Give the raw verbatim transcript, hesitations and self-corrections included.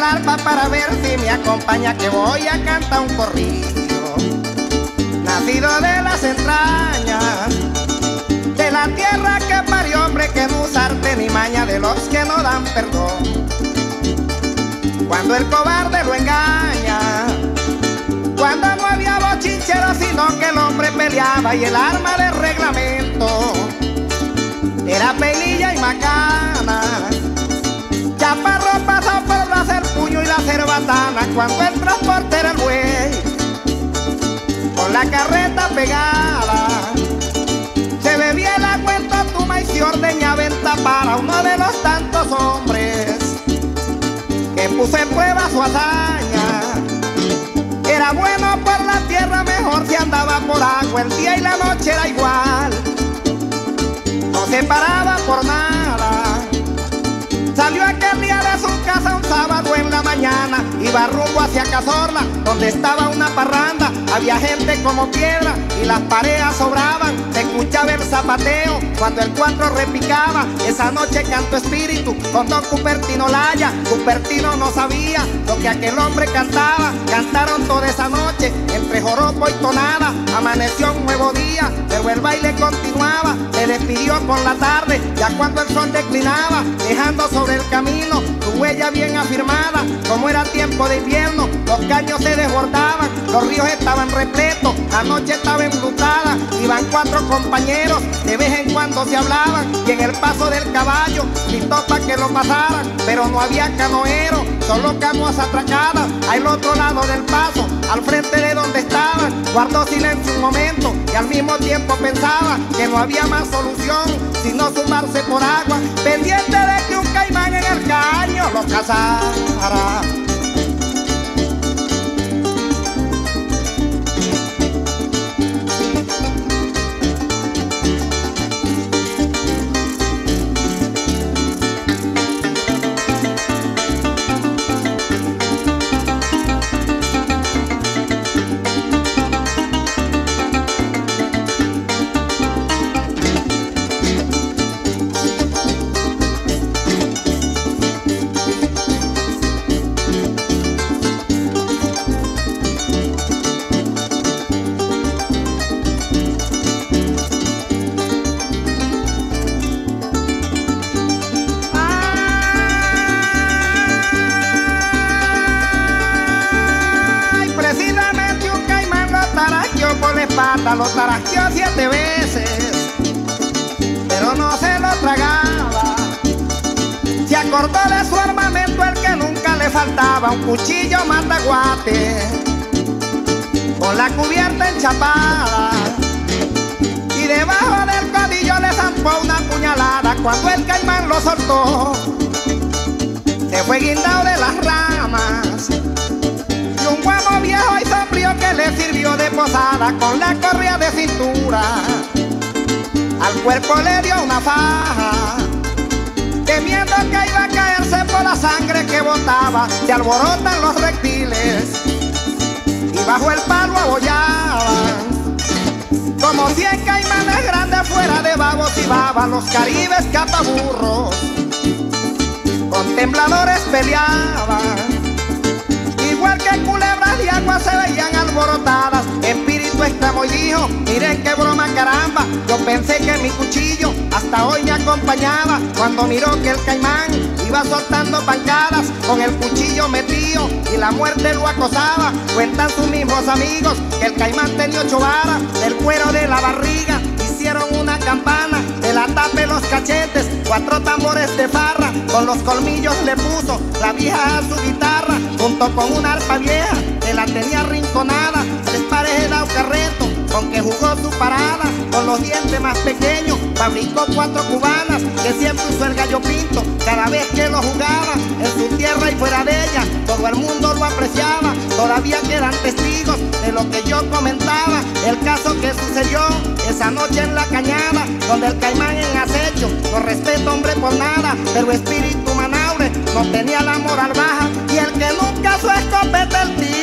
arpa para ver si me acompaña, que voy a cantar un corrido. Nacido de las entrañas de la tierra que parió hombre, que no usarte ni maña, de los que no dan perdón cuando el cobarde lo engaña. Cuando no había bochinchero, sino que el hombre peleaba y el arma de reglamento era peinilla y macana. Chaparro pasó por el hacer puño y la cerbatana, cuando el transporte era el buey con la carreta pegada. Se bebía el agua en Totuma y se ordeñaba en Tapara, uno de los tantos hombres que puso en prueba su hazaña. Era bueno por la tierra, mejor si andaba por agua, el día y la noche era igual, no se paraba por nada. Salió aquel día de su casa un sábado en la mañana, iba rumbo hacia Cazorla, donde estaba una parranda. Había gente como piedra y las parejas sobraban. Se escuchaba el zapateo cuando el cuatro repicaba. Esa noche cantó Espíritu con don Cupertino Laya. Cupertino no sabía lo que aquel hombre cantaba. Cantaron toda esa noche entre joropo y tonada. Amaneció un nuevo día, pero el baile continuaba. Se despidió por la tarde, ya cuando el sol declinaba, dejando sobre el camino su huella bien afirmada. Como era tiempo de invierno, los caños se desbordaban, los ríos estaban repletos, la noche estaba enlutada. Iban cuatro compañeros, de vez en cuando se hablaban, y en el paso del caballo gritó pa' que lo pasaran, pero no había canoero, solo canoas atracadas. Al otro lado del paso, al frente de donde estaban, guardó silencio un momento y al mismo tiempo pensaba que no había más solución sino sumarse por agua, pendiente de que un caimán en el caño lo cazara. Lo tarasqueó siete veces, pero no se lo tragaba. Se acordó de su armamento, el que nunca le faltaba, un cuchillo mataguate con la cubierta enchapada, y debajo del codillo le zampó una puñalada. Cuando el caimán lo soltó, se fue guindado de las ramas, y un huevo viejo y sombrío que le sirvió de posada, con la correa de cintura al cuerpo le dio una faja. Temiendo que iba a caerse por la sangre que botaba, se alborotan los reptiles y bajo el palo abollaban como cien caimanes grandes fuera de babos y babas. Los caribes cataburros con tembladores peleaban, igual que culebras de agua se veían alborotadas. Espíritu exclamó y dijo: miren qué broma, caramba, yo pensé que mi cuchillo hasta hoy me acompañaba. Cuando miró que el caimán iba soltando pancadas con el cuchillo metido y la muerte lo acosaba. Cuentan sus mismos amigos que el caimán tenía ocho varas del cuero de la barriga. Hicieron una campana de la tapa los cachetes, cuatro tambores de farra, con los colmillos le puso la vieja a su guitarra, junto con una arpa vieja que la tenía rinconada. Tres pares de laucarreto con que jugó su parada, con los dientes más pequeños fabricó cuatro cubanas que siempre usó el gallo pinto cada vez que lo jugaba. En su tierra y fuera de ella todo el mundo lo apreciaba. Todavía quedan testigos de lo que yo comentaba, el caso que sucedió esa noche en la cañada, donde el caimán en acecho no respeto hombre por nada, pero espíritu manaure no tenía la moral baja, y el que nunca su escopeta el tiro